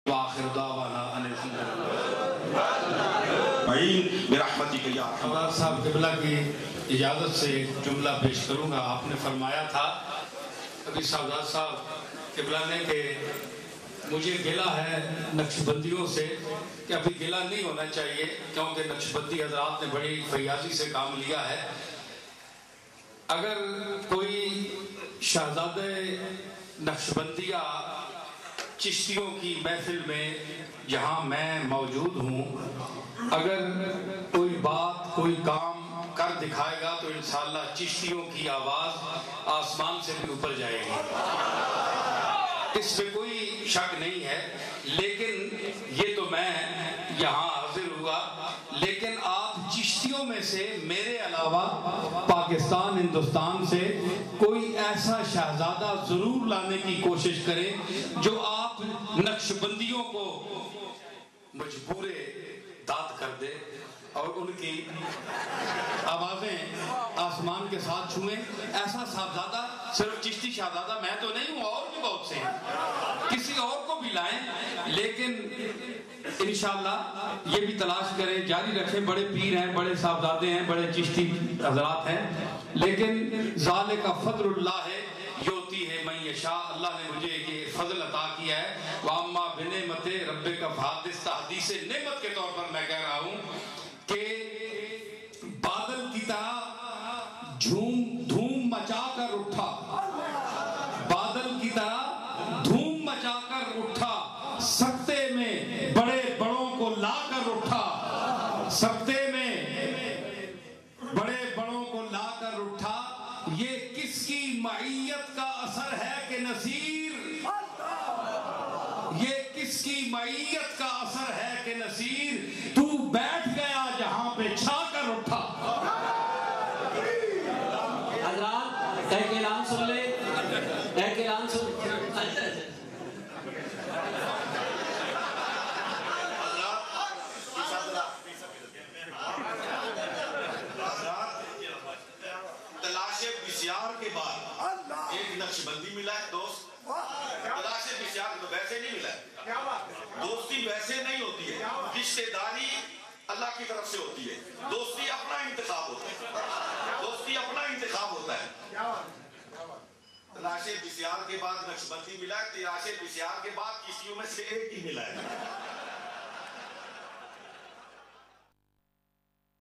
وآخر دعوانا ان الحمد للہ برحمتک یا ارحم۔ حضرت صاحب قبلہ کی اجازت سے جملہ پیش کروں گا۔ آپ نے فرمایا تھا ابھی سعادت صاحب قبلہ نے کہ مجھے گلہ ہے نقشبندیوں سے کہ ابھی گلہ نہیں ہونا چاہیے کیونکہ نقشبندی حضرات نے بڑی فیاضی سے کام لیا ہے۔ اگر کوئی شہزادہ نقشبندیہ چشتیوں کی محفل میں جہاں میں موجود ہوں اگر کوئی بات کوئی کام کر دکھائے گا تو انشاءاللہ چشتیوں کی آواز آسمان سے بھی اوپر جائے گی، اس میں کوئی شک نہیں ہے۔ لیکن یہ تو میں یہاں حاضر ہوا، لیکن آپ چشتیوں میں سے میرے علاوہ پاکستان ہندوستان سے کوئی ایسا شہزادہ ضرور لانے کی کوشش کریں جو آپ نقشبندیوں کو مجبور داد کر دے اور ان کی آوازیں آسمان کے ساتھ چھوئیں۔ ایسا شہزادہ صرف چشتی شہزادہ میں تو نہیں ہوں، اور بھی بہت سے ہیں، کسی اور کو بھی لائیں، لیکن انشاءاللہ یہ بھی تلاش کریں، جاری رکھیں۔ بڑے پیر ہیں، بڑے صاحبزادے ہیں، بڑے چشتی حضرات ہیں، لیکن ذالک فضل اللہ ہے یوتی ہے من یشاء۔ اللہ نے مجھے یہ فضل عطا کیا ہے۔ وَأَمَّا بِنِعْمَتِ رَبِّكَ فَحَدِّثْ، تحدیث نعمت کے طور پر میں کہہ رہا ہوں کہ بادل کی طرح دھوم مچا کر اٹھا، بادل کی طرح دھوم مچا کر اٹھا، سکتے میں بڑے بڑوں کو لا کر اٹھا، سکتے میں بڑے بڑوں کو لا کر اٹھا۔ یہ کس کی معیت کا اثر ہے کہ نصیر، یہ کس کی معیت کا اثر ہے کہ نصیر، تو بیٹھ گیا جہاں پہ چھا کر اٹھا۔ حضرات ایک اعلان سن لے، ایک اعلان سن تلاش بسیار کے بعد ایک نقشبندی ملا ہے دوست۔ تلاش بسیار ویسے نہیں ملا ہے، دوستی ویسے نہیں ہوتی ہے، رشتہ داری اللہ کی طرف سے ہوتی ہے، دوستی اپنا انتخاب ہوتا ہے، دوستی اپنا انتخاب ہوتا ہے۔ تلاش بسیار کے بعد نقشبندی ملا ہے، تلاش بسیار کے بعد کسیوں میں سے ایک ہی ملا ہے۔